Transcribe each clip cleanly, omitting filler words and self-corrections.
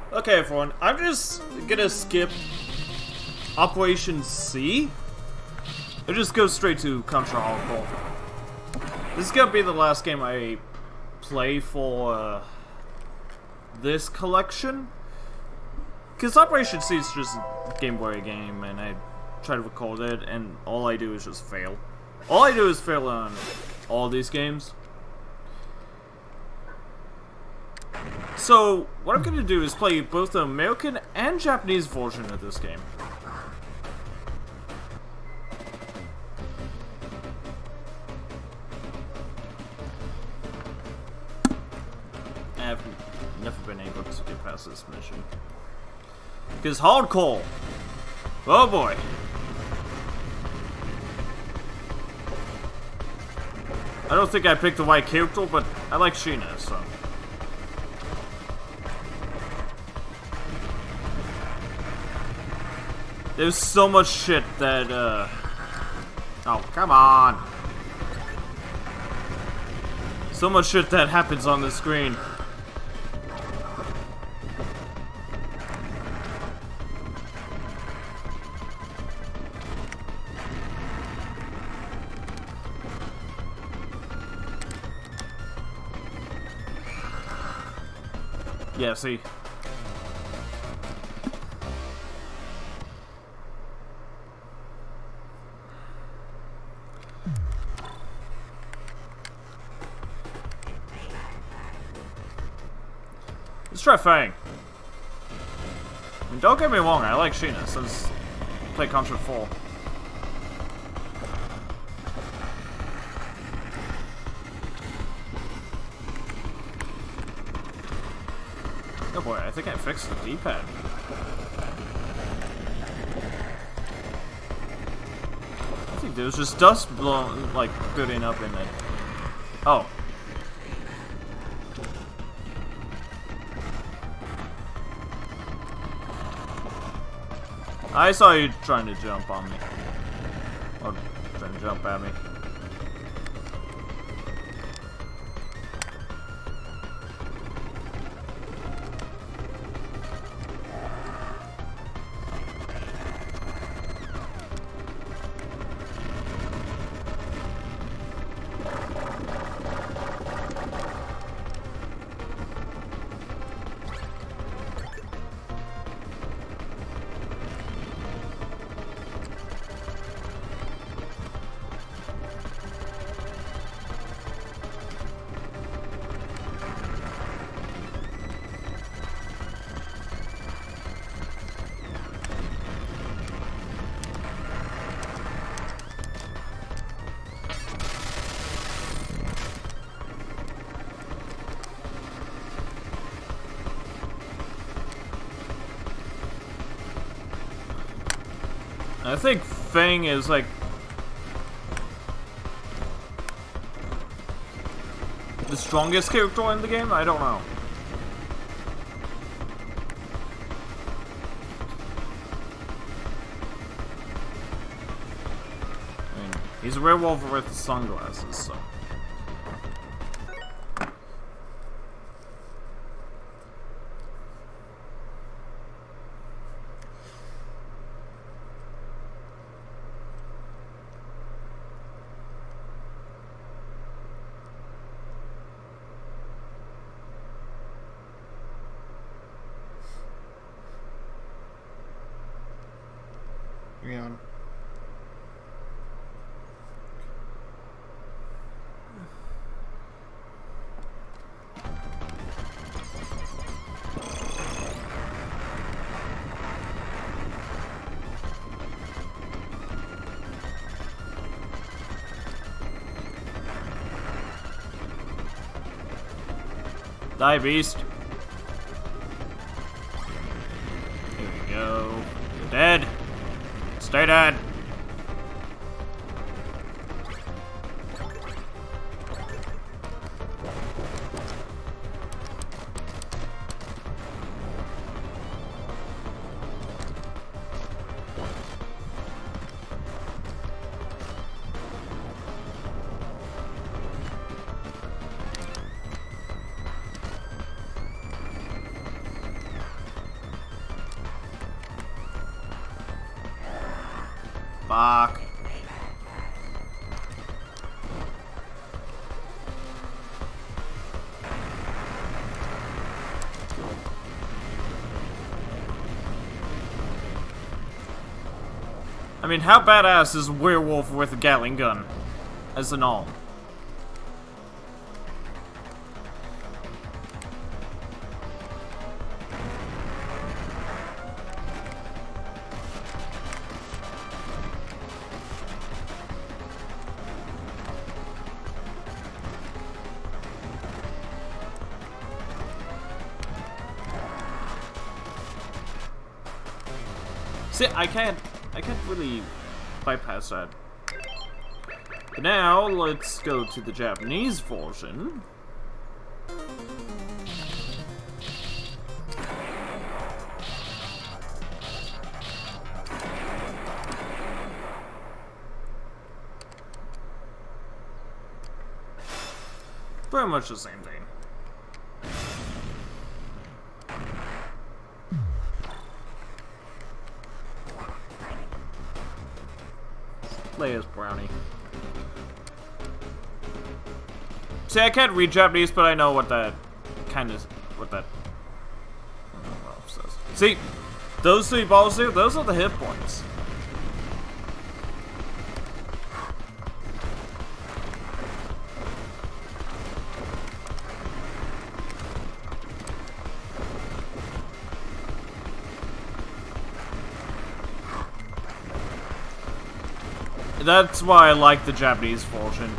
Okay, everyone, I'm just gonna skip Operation C. It just goes straight to Contra Hardcore. This is gonna be the last game I play for this collection. Because Operation C is just a Game Boy game, and I try to record it, and all I do is just fail. All I do is fail on all these games. So, what I'm gonna do is play both the American and Japanese version of this game. I've never been able to get past this mission. Because hardcore! Oh boy! I don't think I picked the right character, but I like Sheena, so... There's so much shit that, oh, come on! So much shit that happens on the screen. Yeah, see? Let's try Fang. I mean, don't get me wrong, I like Sheena since I played Contra 4. Oh boy, I think I fixed the D-pad. I think there was just dust blowing, like, building up in it. Oh. I saw you trying to jump on me. Or trying to jump at me. I think Fang is like the strongest character in the game. I don't know. I mean, he's a werewolf with sunglasses, so. Yeah. Die, beast. Here we go. You're dead. Stay dead. Fuck. I mean, how badass is a werewolf with a Gatling gun? As an all. See, I can't really bypass that. But now, let's go to the Japanese version. Pretty much the same thing. Play as Brownie. See, I can't read Japanese, but I know what that kind of says. See, those 3 balls there, those are the hit points. That's why I like the Japanese version.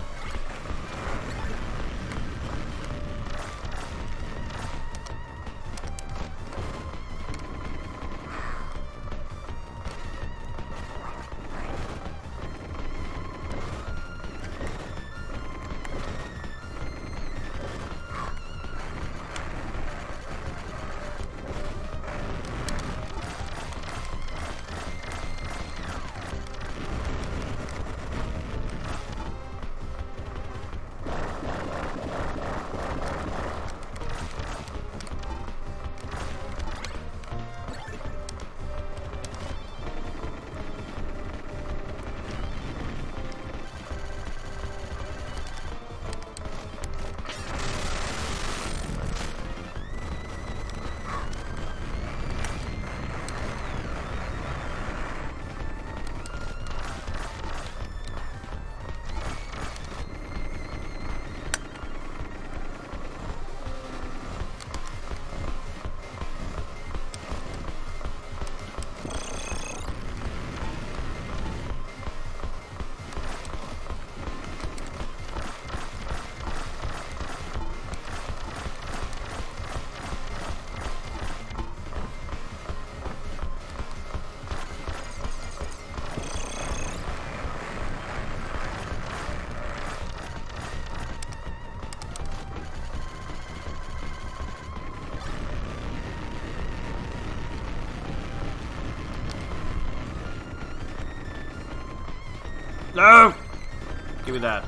No! Give me that.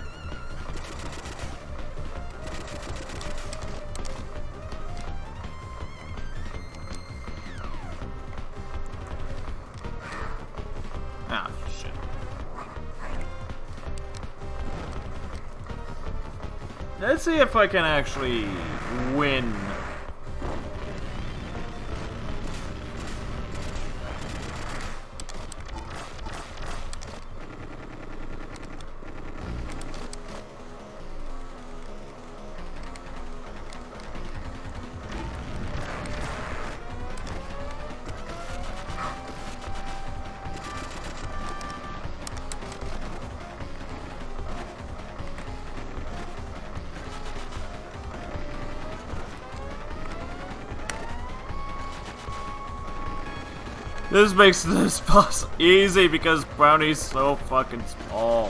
Ah, shit. Let's see if I can actually win. This makes this boss easy because Brownie's so fucking small.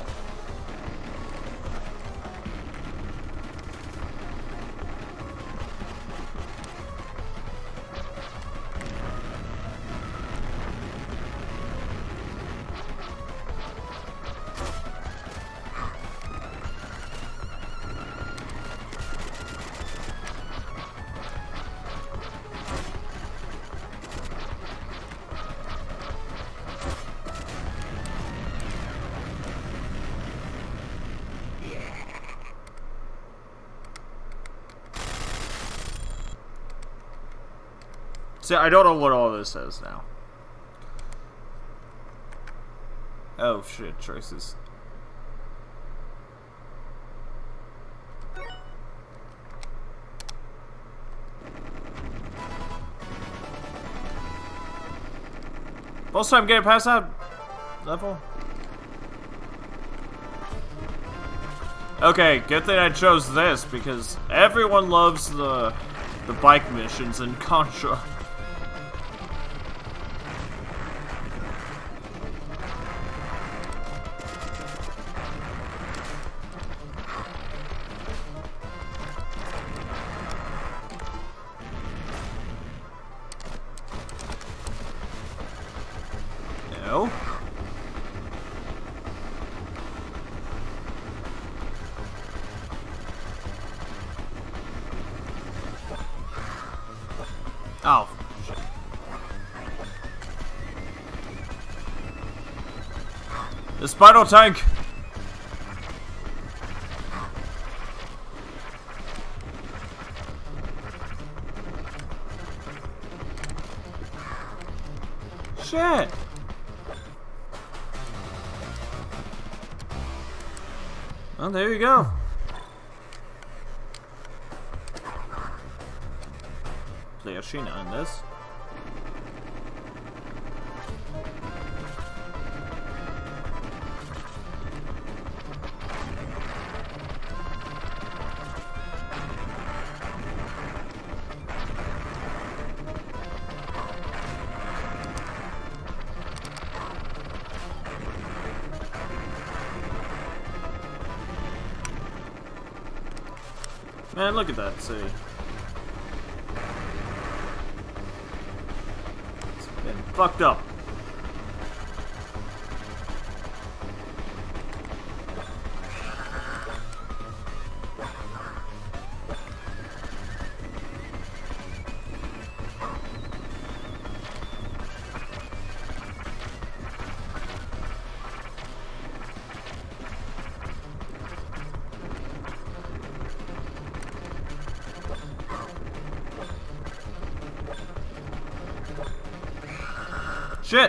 See, I don't know what all this says now. Oh shit, choices. Most time getting past that level. Okay, good thing I chose this because everyone loves the bike missions in Contra. No. Oh, shit. The spiral tank! Shit! Well, there you go. Play Ashina in this. Man, look at that, see. It's been fucked up. Shit!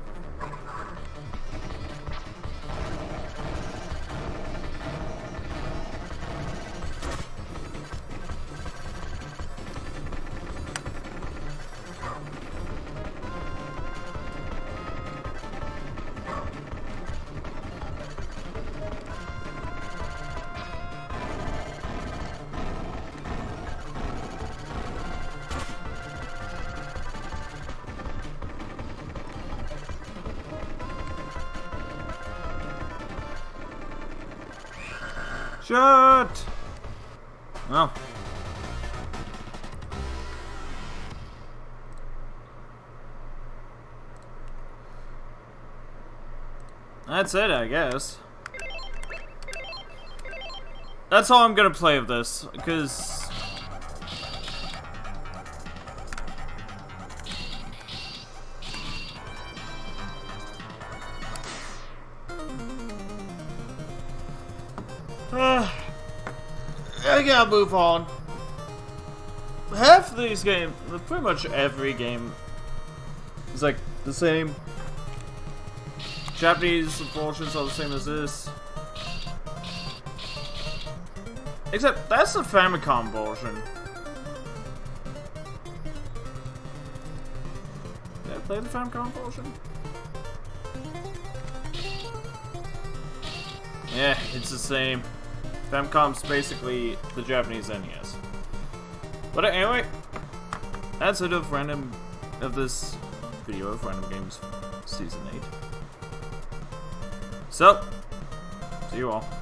Shut! Well. That's it, I guess. That's all I'm gonna play of this, because... I gotta move on. Half of these games, pretty much every game, is like the same. Japanese versions are the same as this. Except, that's the Famicom version. Did I play the Famicom version? Yeah, it's the same. Famicom's basically the Japanese NES. But anyway, that's it of this video of Random Games Season 8. So, see you all.